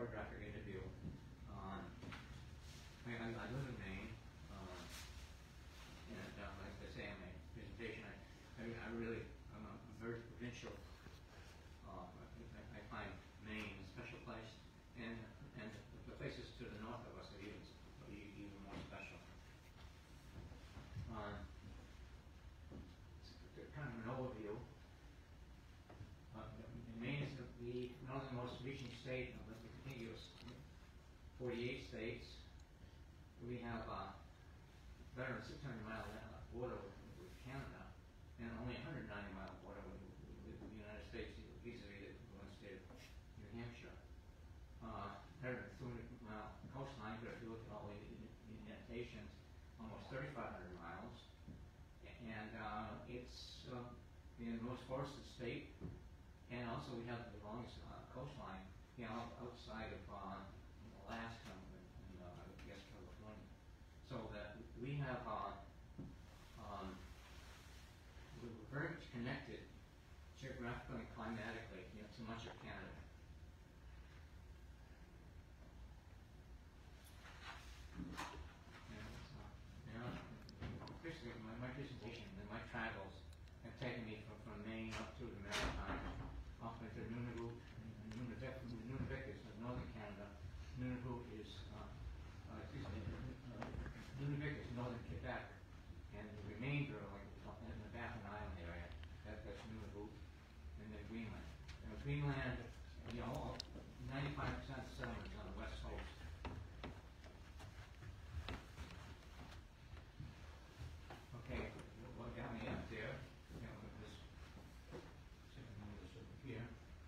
photographic interview. I live in Maine, and like I say in my presentation, I'm very provincial. I find Maine a special place, and the places to the north of us are even more special. Kind of an overview. Maine is the northernmost reaching state of the contiguous 48 states. We have better than 600-mile border with Canada, and only 190-mile border with the United States, vis-a-vis the one state of New Hampshire. Better than 200-mile coastline, but if you look at all the indentations, almost 3,500 miles. And it's the most forested state, and also we have the longest coastline, outside of Alaska and I guess California. So that we have we're very much connected geographically and climatically, to much of Canada. Basically, my presentation and my travels have taken me from Maine up to the Maritime, up into Nunavut. Nunavut is northern Canada. Nunavut is Nunavut is northern Quebec, and the remainder, like in the Baffin Island area, that's Nunavut, and then Greenland. Greenland, 95% of the settlements on the west coast. Okay, what got me up there? This over here.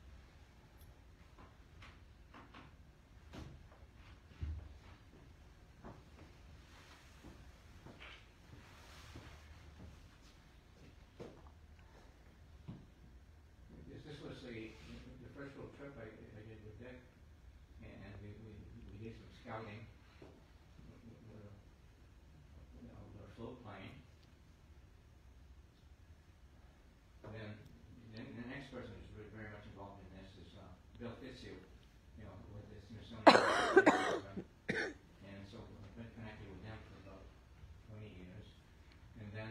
This was the first little trip I did with Dick, and we did some scouting with a float plane. Then the next person who's really very much involved in this is Bill Fitzhugh, with the Smithsonian. And so I've been connected with him for about 20 years. And then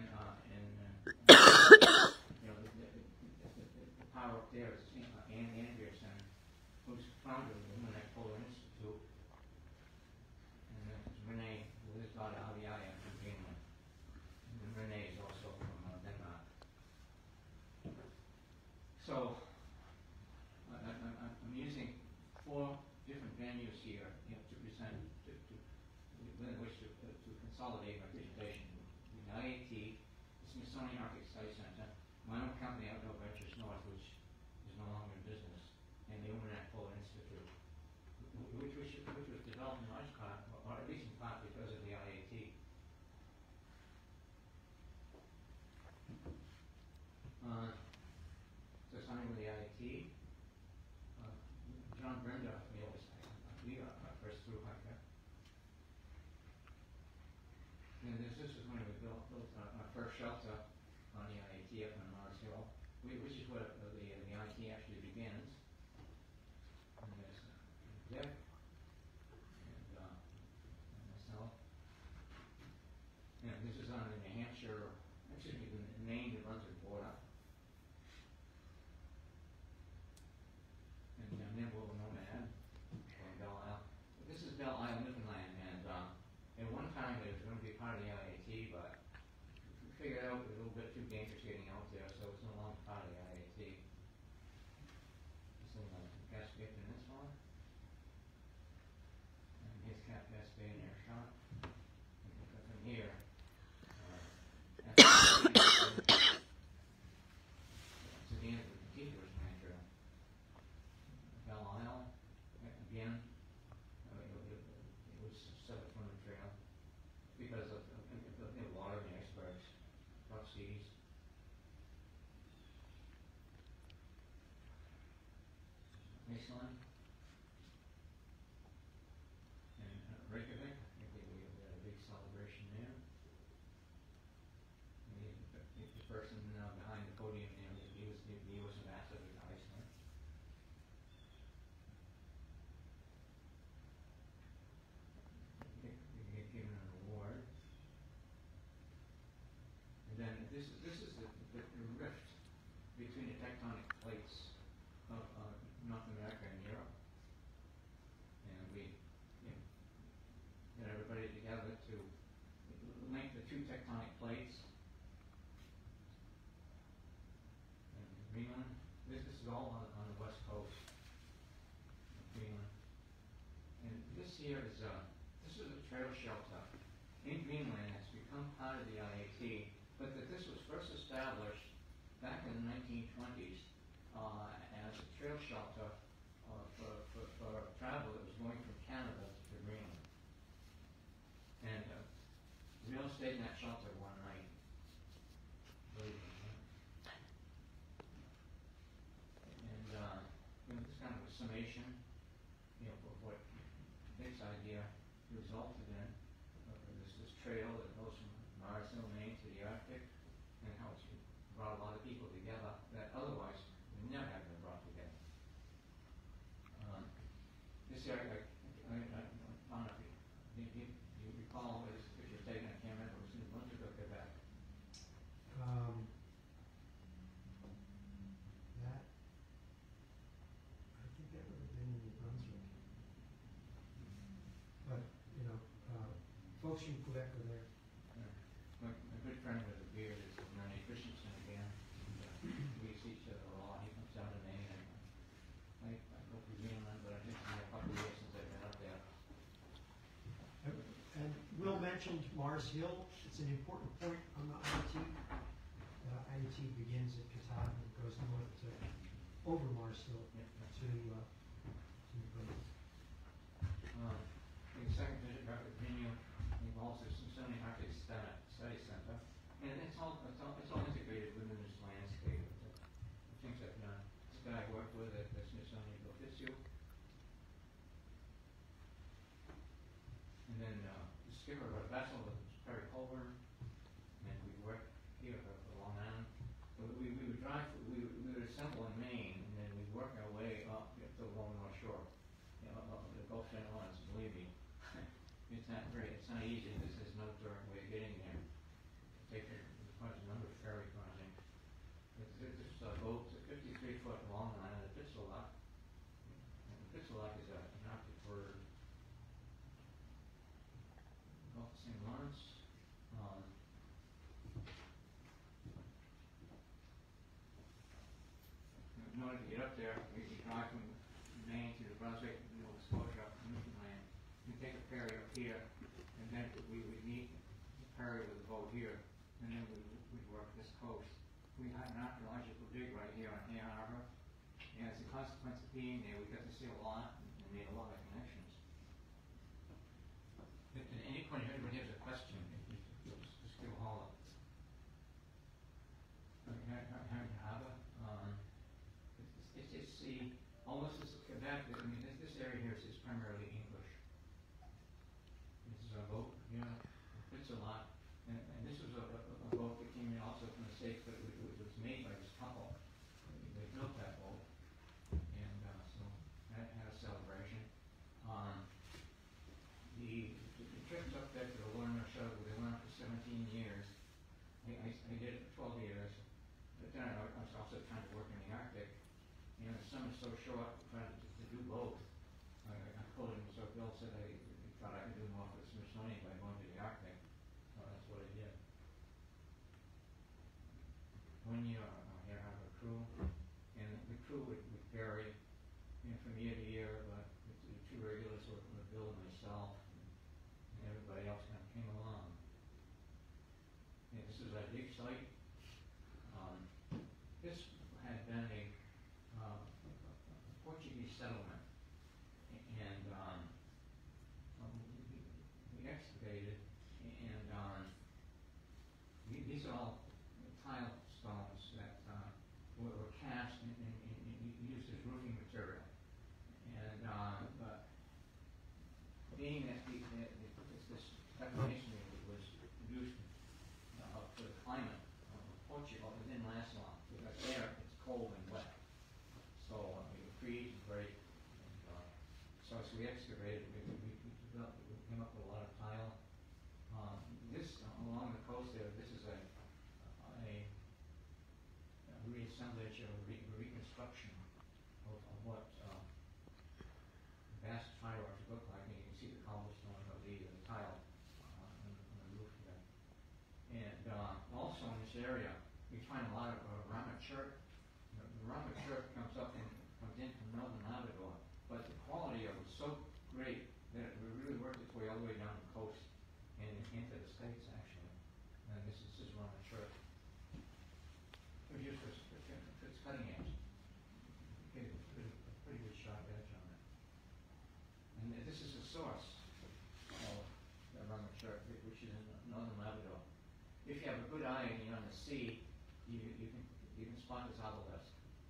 the power up there is Andreasen, who's founder of the Uummannaq. And then René, with his daughter Andreasen from Greenland. And then René is also from Denmark. So I'm using 4 different venues here, to present, within which to consolidate my presentation. The IAT, the Smithsonian Arctic Study Center, my own company, Outdoor Ventures North, which is no longer in business, and the Uummannaq Institute, which was developed in large part, or at least in part, because of the IAT. So starting with the IAT, John Brenda, we are our first through hiker. And this is when we built our first shelter on the IAT up on Mars Hill, which is where the IAT actually begins. And there's Dick and myself. And this is on the New Hampshire, actually the Maine that runs the border. And Nimble Nomad from Belle Isle. This is Belle Isle, Newfoundland, and at one time it was going to be part of the IAT, but we figured out it was a little bit too dangerous getting out there, so it's no longer part of the IAT. This is Cascade Peninsula. And here's Cap Cascade and Airshot. And from here, to the end of the contiguous land trail. Belle Isle, again, it was separate from the trail because of the water and the icebergs, rough seas. Iceland. And Reykjavik, I think we had a big celebration there. The person behind the podium there, he was the U.S. ambassador to Iceland. this is the rift between the tectonic plates of North America and Europe, and we get everybody together to link the two tectonic plates. And Greenland, this is all on the west coast of Greenland, and this here is this is a trail shelter in Greenland. It's become part of the IAT, but this was first established back in the 1920s as a trail shelter for travel that was going from Canada to Greenland. And we all stayed in that shelter one night. And this kind of a summation, of what this idea resulted in. This trail that goes from Maritime, Maine to the Arctic, and how it's brought a lot of people together that otherwise would never have been brought together. This area, I don't know if you recall, if you're taking a camera, it was in Winterville, Quebec. That, I think that would have been in New Brunswick. But, folks from Quebec were there. My good friend with a beard is René Kristensen again. We see each other a lot. He comes down to Maine, and I go to Greenland, but I think it's been a couple of years since I've been up there. And Will mentioned Mars Hill. It's an important point on the IAT. IAT begins at Katahdin and goes north to over Mars Hill to New Brunswick. The second visit back to Virginia involves the Smithsonian Arctic Study Center, and it's all integrated within this landscape. The things I've done. This guy I worked with at the Smithsonian, Fitzhugh, and then the skipper of a vessel was Perry Colburn, and we worked here for Long Island. We would drive. We would assemble in Maine, and then we'd work our way up to the long North Shore, up the Gulf Channel Islands. Believe me. It's not great. It's not easy. This is no direct way of getting there. It takes a number of ferry crossings. This boat, a 53-foot long line, the Fitzhugh. And the Fitzhugh is an Arctic bird. Gulf of St. Lawrence. In order to get up there, we drive from Maine to New Brunswick, Nova Scotia, Newfoundland. We take a ferry up here, and then we would meet the ferry with the boat here, and then we'd work this coast. We had an archaeological dig right here on Ann Arbor, and as a consequence of being there, we got to see a lot and made a lot of connections. At any point, if anybody has a question, just give a holler. Harbor, it's the almost as Quebec. I mean, this area here is primarily English. This is a boat, it's a lot, and this was a boat that came in also from the States, but it was made by this couple. They built that boat, and so that had a celebration. The trips up there to the Lunar show, they went up for 17 years. I did it for 12 years, but then I was also trying to work in the Arctic. The summer's so short, trying to do both. I told him, so Bill said I thought I could do more for the Smithsonian by going to the Arctic. So that's what I did. 1 year I have a crew, and the crew would vary from year to year, but the two regulars were Bill and myself, and everybody else kind of came along. And this is our dig site. This had been a Portuguese settlement, and we excavated, and these are all tile stones that were cast and used as roofing material. And but being that this deformation was produced for the climate of Portugal, it didn't last long because there it's cold and wet. So it freezes very. So as we excavated, we came up with a lot of tile. This along the coast there, this is a construction of what vast fireworks look like, and you can see the cobblestone of the tile on the roof here. And also in this area, we find a lot of Uummannaq chert. The Uummannaq chert comes in from northern Labrador, but the quality of it was so great that it really worked its way all the way down the coast and into the States, actually. And this is Uummannaq chert. It was used for its cutting edge. It gave a pretty good sharp edge on it. And this is the source of the Uummannaq chert, which is in northern Labrador. If you have a good eye and you're on the sea, you can spot this obelisk.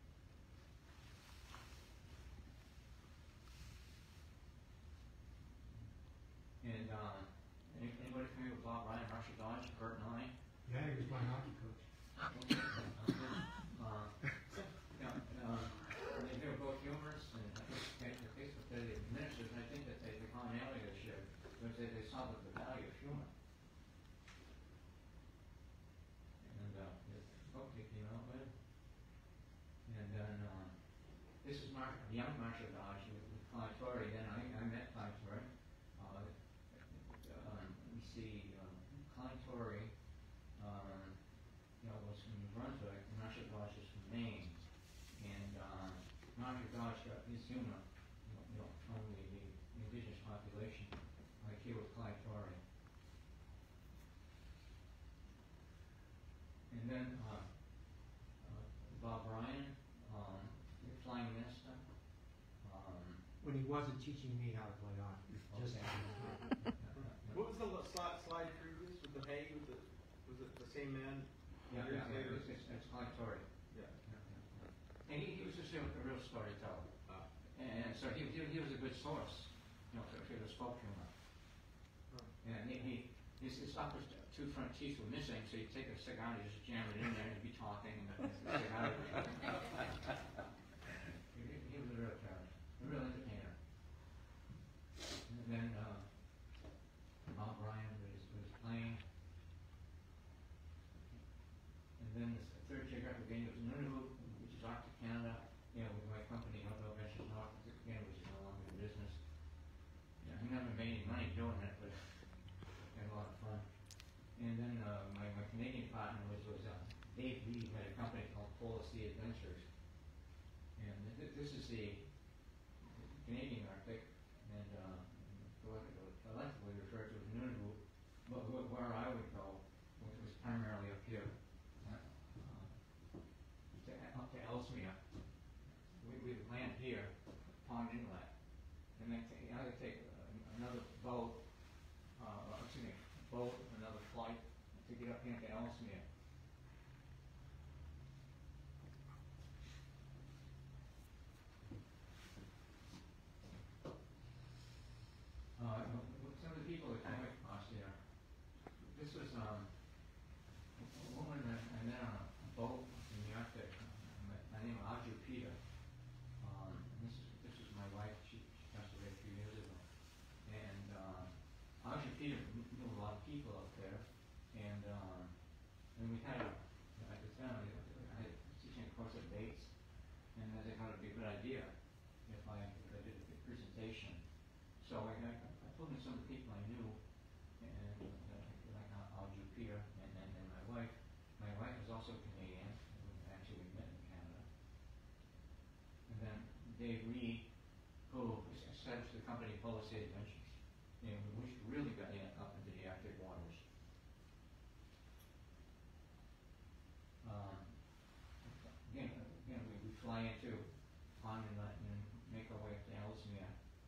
And anybody familiar with Bob Ryan, Marshall Dodge, Bert Nye? Yeah, he was my hockey coach. They were both humorous, and I think Facebook said they ministers, and I think that the commonality they shared was that they saw the value of humor. And the book they came out with. And then this is young Marshall Dodge with Clyde Torrey. Then I met Clyde Torrey. We see Clyde Torrey, was from New Brunswick, and Marshall Dodge is from Maine. And Marshall Dodge got his humor, from the indigenous population, like here with Clyde Torrey. And then Bob Ryan, Flying Minister. When he wasn't teaching me how to play hockey. Just What was the slide previous with the hay? Was it the same man? Yeah, it's Clyde Torrey. Yeah. And he was just a real storyteller. And so he was a good source, for the folk humor. And his upper two front teeth were missing, so you take a cigar and you just jam it in there and you'd be talking, and the cigar would he was a real character, a real entertainer. And then Bob Ryan was playing. And then the third geographic venue was Nunavut, which is Arctic Canada, with my company, Outdoor Ventures North, again, which is no longer in business. I never made any money doing it, but I had a lot of fun. And then my Canadian partner was Dave Lee, who had a company called Polar Sea Adventures. And this is the Canadian Arctic, and collectively referred to as Nunavut, but where I would go was primarily up here, up to Ellesmere. We would land here, Pond Inlet, and then either take another boat, another flight to get up here to Ellesmere. Some of the people that came across here, this was a woman that I met on a boat in the Arctic, by the name of Andreasen. This is my wife. She passed away a few years ago. And Andreasen knew a lot of people up there, and we had at the time I had teaching a course at Bates, and I thought it'd be a good idea if I did a presentation. So I told him some of the people I knew, and like Aldrupia and my wife. My wife was also Canadian. Actually, we met in Canada. And then Dave Reed, who established the company Polar Sea Adventures, which really got up into the Arctic waters. Again, we fly into Pond Inlet and make our way up to Ellesmere.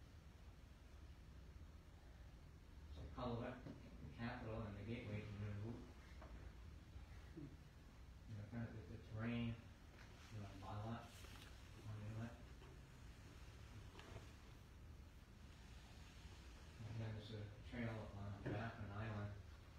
Colorado, the capital, and the gateway to Nunavut. Kind of the terrain, Uummannaq, on the inlet. And then there's a trail on Baffin Island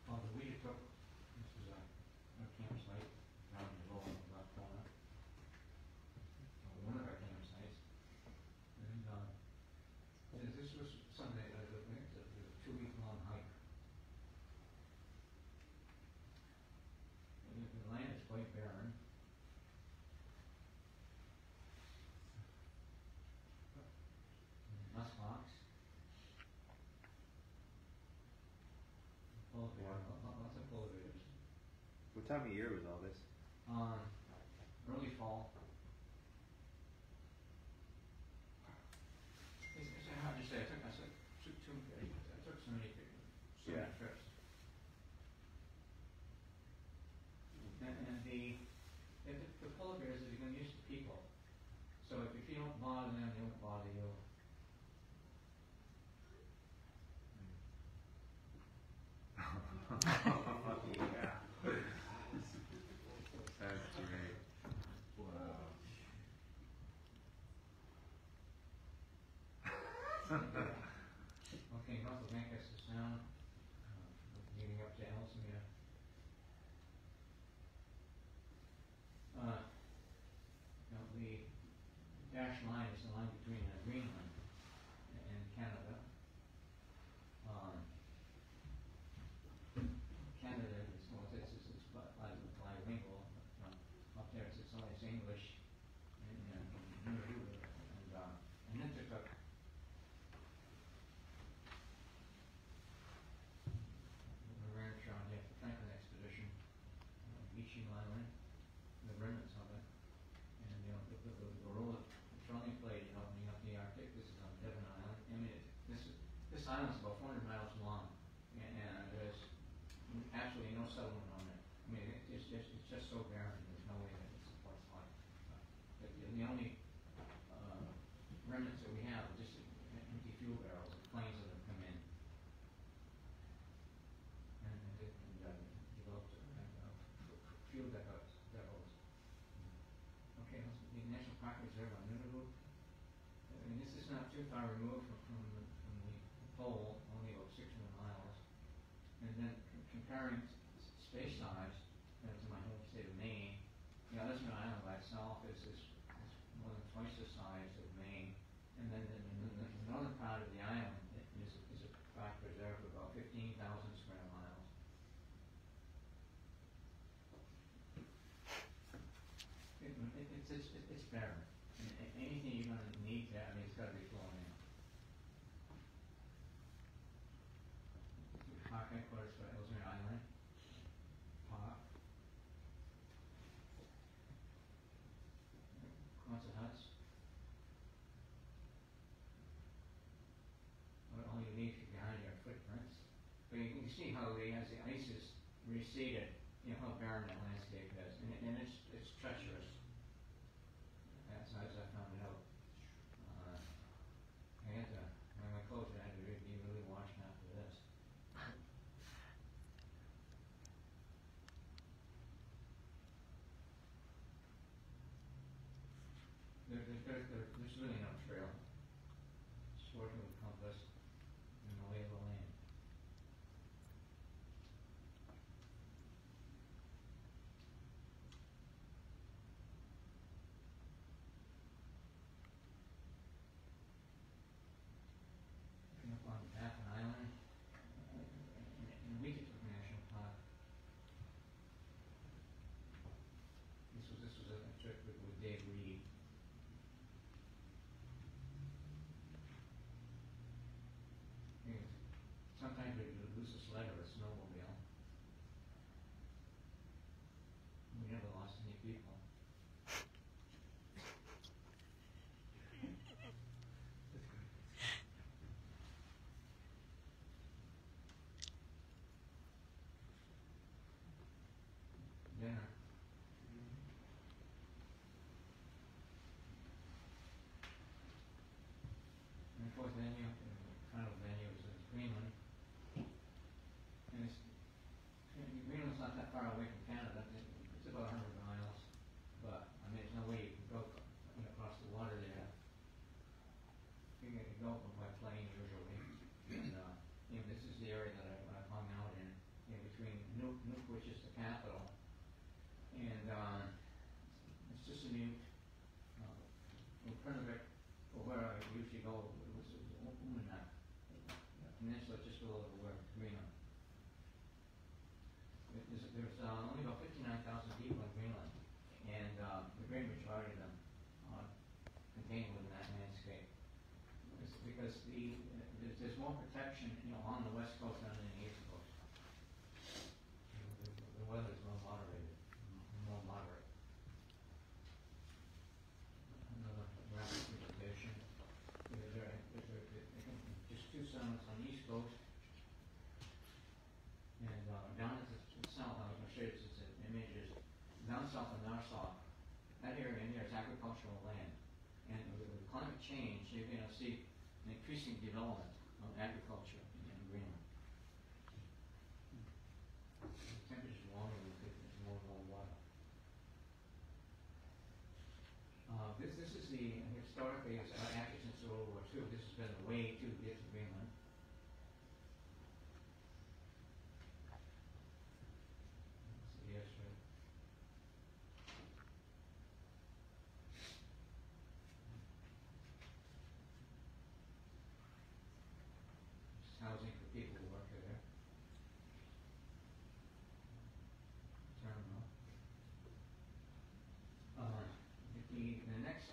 What time of year was all this? Early fall. It's hard to say. I took so many Yeah. trips. And the polar bears are become used to people. So if you don't bother them, they won't bother you. Yeah. That's great. Wow. Okay, north of Lancaster Sound, leading up to Ellesmere. The dashed line is the line between Greenland and Canada. Canada is bilingual. Up there it's only English and then took up the ranch on the Franklin expedition, Beeching Island, the remnants of it, and the role of petroleum plate in opening up the Arctic. This is on Devon Island. I mean, this island's about 400 miles long, and there's absolutely no settlement on it. I mean, it's just so barren. There's no way that it supports life. The only remnants that we have are just empty fuel barrels of planes that have come in and developed fuel depots. Okay, the National Park Reserve on Nunavut. I mean, this is not too far removed from the pole, only about 600 miles. And then comparing space size to my home state of Maine, the Ellesmere Island by itself is more than twice the size of Maine. And then the northern part of the island is a park reserve of about 15,000 square miles. It's barren. Anything you're going to need there, I mean, it's got to be flown in. Park headquarters for Ellesmere Island. Park. Quonset huts. All you leave behind are footprints. But you can see how as the ice is receded, how barren the landscape is. And it's treacherous. As I found it out. When my clothes had to be really washed after this. There's really no trail. Just working with compass and the lay of the land. Looking up on Baffin Island, in Weekett National Park. This was a trip with Dave Reed. Sometimes we lose a sled or a snowmobile. We never lost any people. Dinner. And of course, venue, final venue is Greenland. And Greenland's not that far away from Canada. It's about 100 miles. But, I mean, there's no way you can go across the water there. You can go by plane usually. And this is the area that I've hung out in between Nuuk, which is the capital. And it's just a new Uummannaq, or where I usually go, was Uummannaq, a peninsula just below the word Greenland. There's only about 59,000 people in Greenland, and the great majority of them are contained within that landscape. Because there's more protection, on the west coast than on the east coast. The weather is more moderated. an increasing development of agriculture in Greenland. Temperatures warming with more and more water. This is the historically, actually since World War II, this has been the way to get to Greenland. That's the airstrip. Just housing for people who work there. Terminal. The next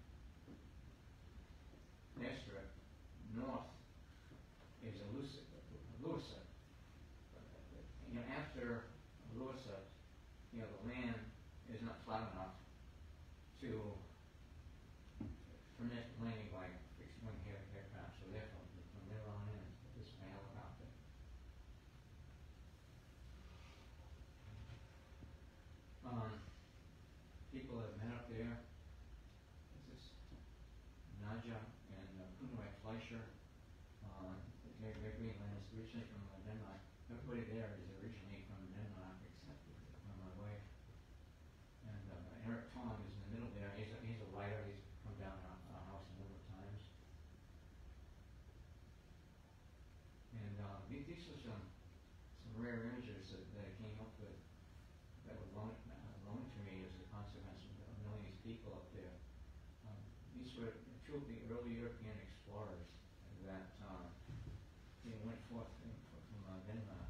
airstrip north is Uummannaq. You know, after Uummannaq, you know, the land is not flat enough to permit landing by fixed-wing aircraft. So therefore, from there on in, this is a helicopter. People have met up there. This is Naja and Fleischer. They're Greenland is originally from Denmark. Everybody there is originally from Denmark, except for my wife. And Eric Tong is in the middle there. He's a writer. He's come down our house a number of times. And these are some rare images that I came up with that were loaned to me as a consequence of knowing these people up there. These were two of the early European explorers that went forth from Denmark.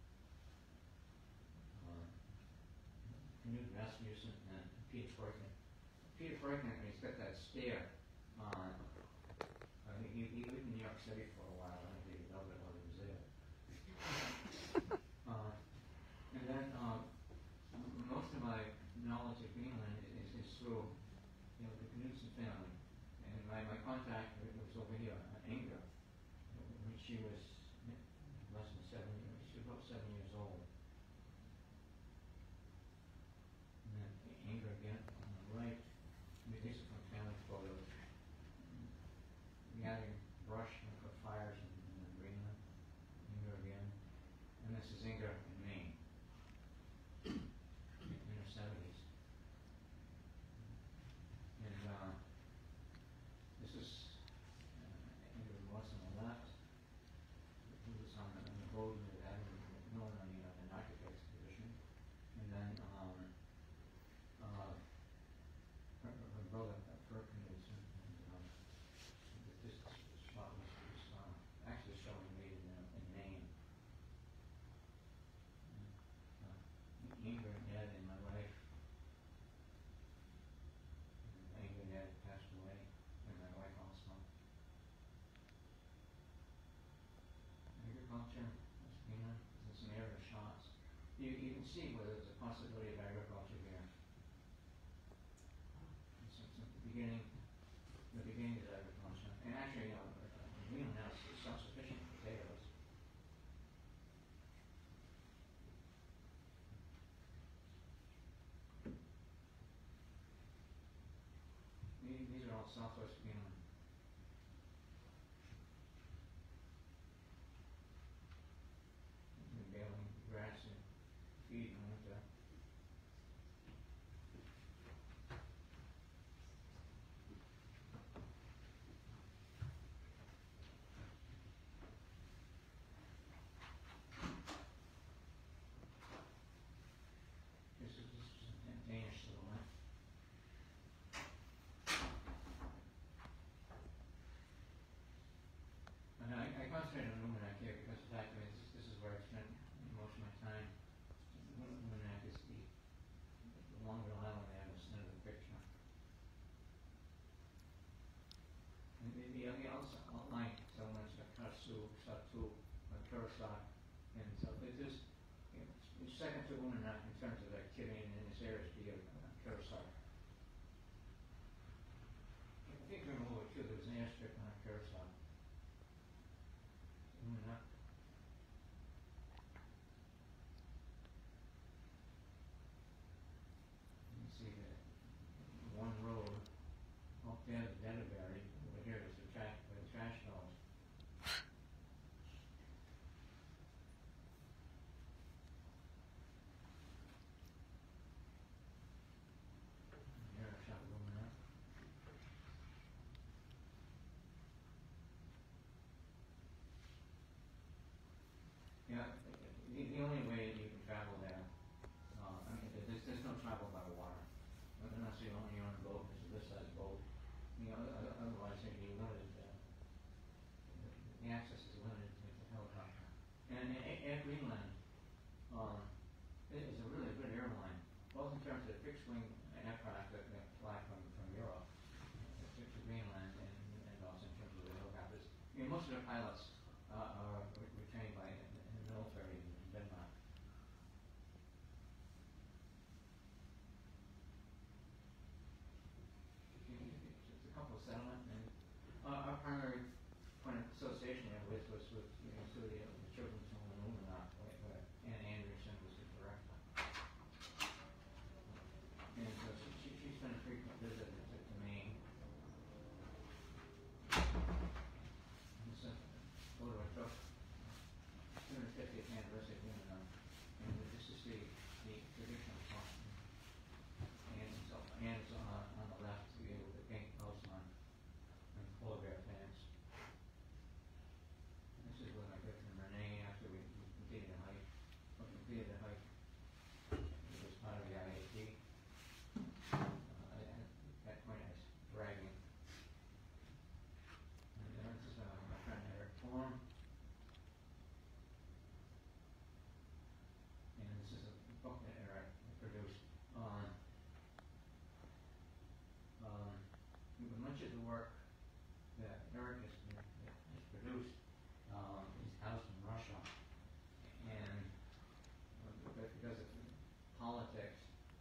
Knut Rasmussen and Peter Freuchen. Peter Freuchen, he's got that stare. He lived in New York City for a while. I don't think he loved it while he was there. And then most of my knowledge of Greenland is through, you know, the Knudsen family. And my contact was over here, Inger, when she was less than 7 years. She was about 7 years old. And then Inger again on the right. These are from family photos. Gathering brush for fires in Greenland. Inger again. And this is Inger in Maine. In her 70s. And this is Inger Moss on the left. Who was on the boat with Adam Miller on the Arctic expedition. And then her brother, Perkin, is this shot was actually showing me in Maine. Inger and Ed and my wife. Inger and Ed passed away, and my wife also. Agriculture, Greenland, there's some aerial shots. You can see whether there's a possibility of agriculture here. Since the beginning is agriculture. And actually, you know, Greenland now is self-sufficient in potatoes. These are all southwest Greenland. Baling grass and feed in winter. This is a Danish silhouette. And I concentrate on Uummannaq here because of the fact that this is where I spent most of my time. Uummannaq is the longer island there in the center of the picture. And the also outlying settlements are Karsu, Satu, Kursak, and so there's it's second to Uummannaq in terms of activity in this area is the Kursak. I think during World War II there was an airstrip on Kursak. Uummannaq. You can see that one road up there, the Dedderberry, over here is the trash mill. access is limited to the helicopter. And Air Greenland is a really good airline, both in terms of fixed wing aircraft that fly from Europe to Greenland, and also in terms of the helicopters. I mean, most of their pilots are trained by in the military in Denmark. It's a couple of settlements, and our primary point of association was with the children's home in Uummannaq, where Andreasen was the director. And so she's been a frequent visitor to Maine. And this is a photo I took, 250th anniversary of Uummannaq, and this is the traditional song. And it's on the left, with the pink post on and polar bear fans. And this is with my good friend René after we completed the hike. It was part of the ALDHA. At that point I was dragging. And this is my friend Eric Form. And this is a book that Eric produced on much of the work that Eric has produced is housed in Russia, and because of politics,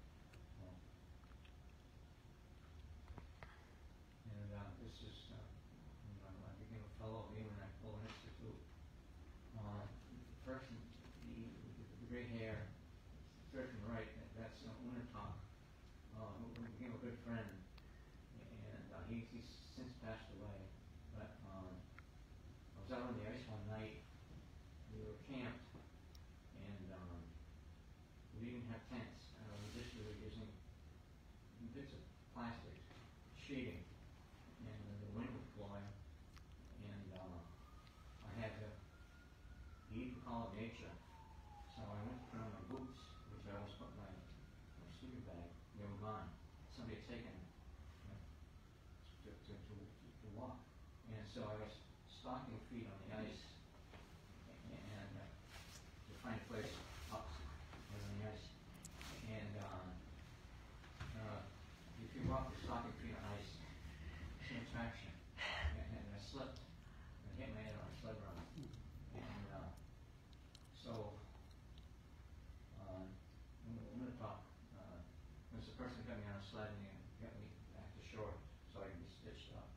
and this is I became a fellow of the Uummannaq Institute. First, the gray hair, third from right, that's Uummannaq, who became a good friend. And he's since passed away, but I was out on the ice one night. We were camped, and we didn't have tents. We were using bits of plastic sheeting, and the wind was blowing, and I had to leave the call of nature. So I went to put on my boots, which I always put in my sleeping bag. They were gone. Somebody had taken them. To walk, and so I was stocking feet on the ice, and to find a place up on the ice, and if you walk with stocking feet on ice, it's no traction, and I slipped and hit my head on a sled run, and so I'm going to talk. There's a person got me on a sled and got me back to shore so I can be stitched up.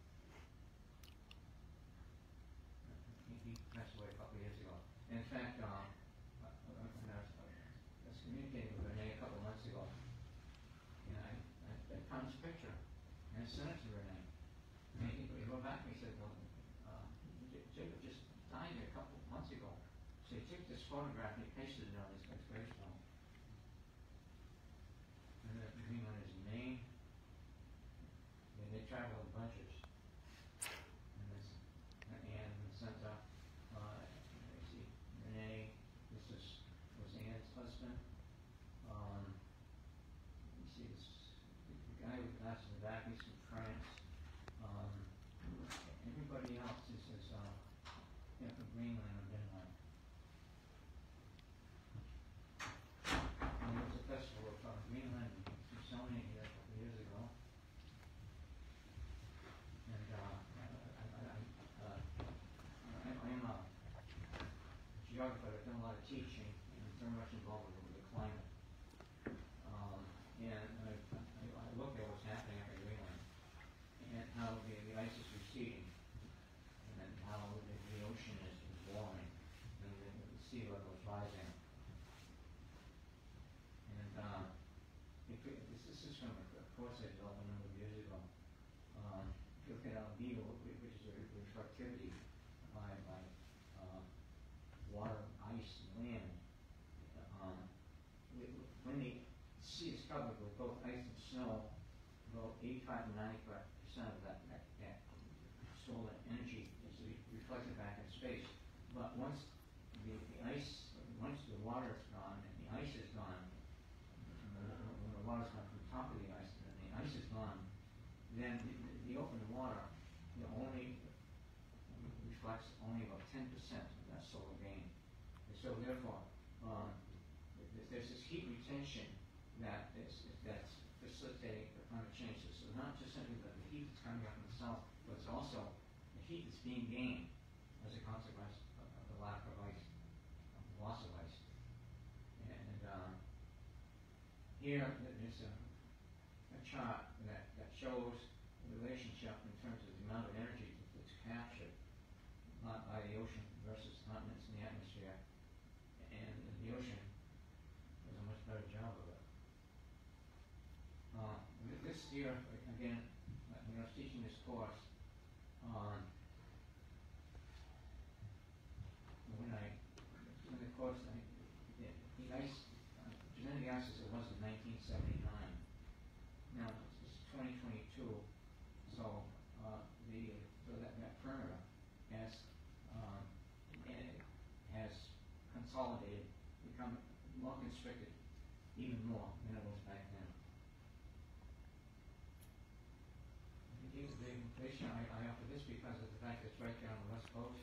He passed away a couple of years ago. And in fact, when I was communicating with René a couple of months ago, and I found this picture, and I sent it to René. And he wrote back to me and said, well, Jacob just died a couple of months ago. So he took this photograph and he pasted it on his gravestone. And the green one is Maine. And they travel in bunches. And there's Anne in the center. You see René. This was Anne's husband. You see this the guy with glasses in the back. He's from France. Everybody else is from Greenland or Denmark. And there was a festival of Greenland and Smithsonian here a couple of years ago. And I'm a geographer. I've done a lot of teaching, and I'm very much involved with the climate. And I look at what's happening up in Greenland, and how the ice is receding, and how the ocean is warming, and the sea level is rising. And this is from a course I developed a number of years ago. If you look at ALDHA, which is a reflectivity by water, ice, and land, when the sea is covered with both ice and snow, about 85 to 95% of that stolen energy is reflected back in space. But once once the water is gone and the ice is gone, when the water's gone from the top of the ice and the ice is gone, then the open water only reflects only about 10% of that solar gain. And so therefore, there's this heat retention that's facilitating the climate change. So not just simply the heat that's coming up in the south, but it's also the heat that's being gained as a consequence of the lack of ice, of the loss of ice. And here there's a chart that shows the relationship in terms of the amount of energy that's captured by the ocean versus continents in the atmosphere. And the ocean does a much better job of it. This year, again, when I was teaching this course, in the course, the ice, genetic ice as it was in 1979. Now it's 2022, so that perimeter has consolidated, become more constricted, even more than it was back then. The information I offer this because of the fact that it's right there on the west coast.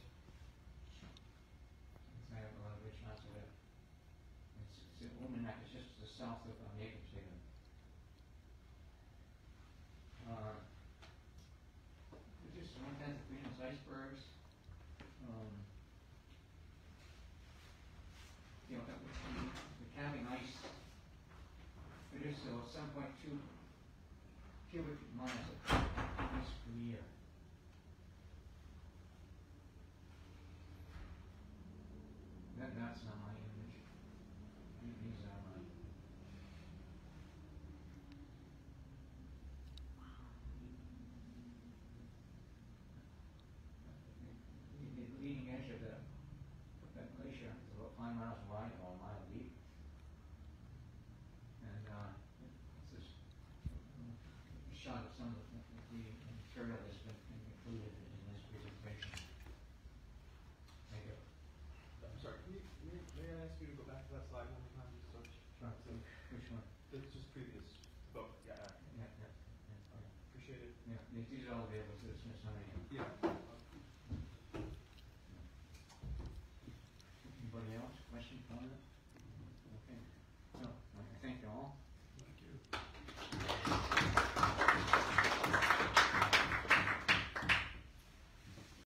I have a lot of rich amounts of it. It's Uummannaq is just to the south of Newfoundland. There's just one kinds of greenhouse icebergs. The calving ice produces about 7.2 cubic miles of ice per year. That's not my image. These are mine. The leading edge of that glacier is about 5 miles wide or a mile deep. And this is a shot of some of the material that's been included in this presentation. Thank you. I'm sorry, may I ask you to go back to that slide one more time, just so Which one? it's just previous book, yeah, appreciate it. Yeah, these are all available to the Smithsonian. Yeah. Anybody else? Question, comment? Okay.